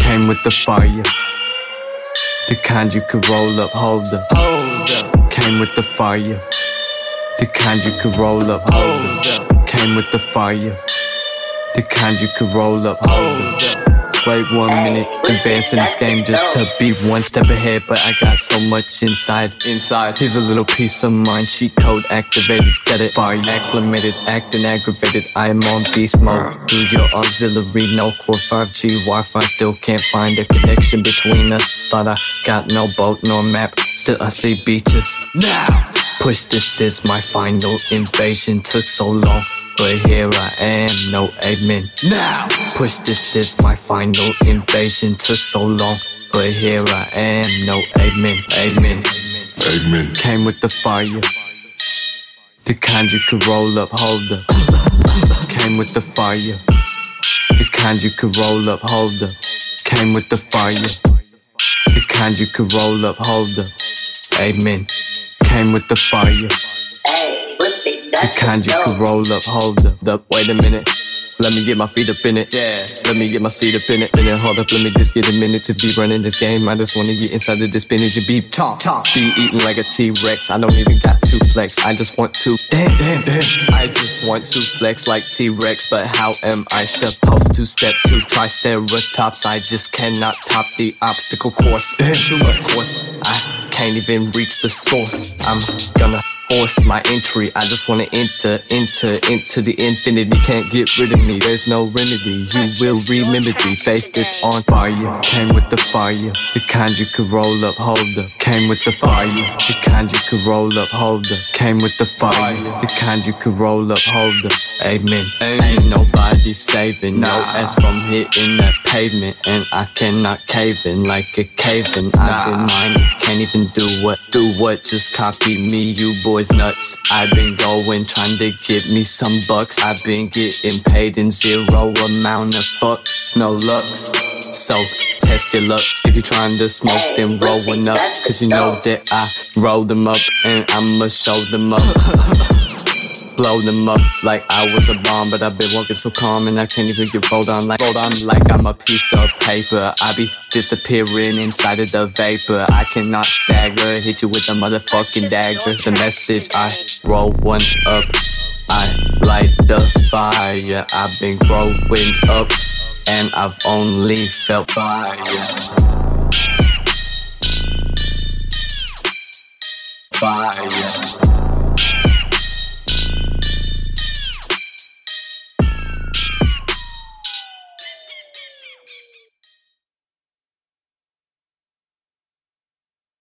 Came with the fire, the kind you could roll up, hold up. Came with the fire, the kind you could roll up, hold up. Came with the fire, the kind you could roll up, hold up. Wait 1 minute, advancing this game just to be one step ahead. But I got so much inside. Here's a little piece of mind, cheat code activated. Get it? Fire acclimated, acting aggravated. I am on beast mode. Through your auxiliary, no core 5G Wi-Fi. Still can't find a connection between us. Thought I got no boat nor map. Still I see beaches. Now push, this is my final invasion. Took so long, but here I am, no amen. Now push, this is my final invasion. Took so long, but here I am, no amen. Amen. Came with the fire, the kind you could roll up, hold up. Came with the fire, the kind you could roll up, hold up. Came with the fire, the kind you could roll up, hold up. Amen. Came with the fire, the kind you could roll up, hold up. Wait a minute, let me get my feet up in it. Yeah, let me get my seat up in it. Then hold up, let me just get a minute to be running this game. I just wanna get inside of this spinach and be talk. Be eating like a T-Rex. I don't even got to flex. I just want to damn. I just want to flex like T-Rex. But how am I supposed to step to Triceratops? I just cannot top the obstacle course. Of course, I can't even reach the source. I'm gonna force my entry. I just wanna enter into the infinity. Can't get rid of me, there's no remedy. You will remember me. Face that's on fire. Came with the fire, the kind you could roll up, hold up. Came with the fire, the kind you could roll up, hold up. Came with the fire, the kind you could roll up, hold up. Amen. Ain't nobody saving, no ass from hitting that pavement. And I cannot cave in like a cave-in. I've been minded, can't even do what, just copy me, you boys nuts. I've been going, trying to get me some bucks. I've been getting paid in zero amount of fucks, no lucks. So test your luck, if you're trying to smoke then roll one up. Cause you know that I roll them up and I'ma show them up. Blow them up like I was a bomb. But I've been walking so calm and I can't even get rolled on like I'm a piece of paper. I be disappearing inside of the vapor. I cannot stagger, hit you with a motherfucking dagger. It's a message, I roll one up, I light the fire. I've been growing up and I've only felt fire. Fire.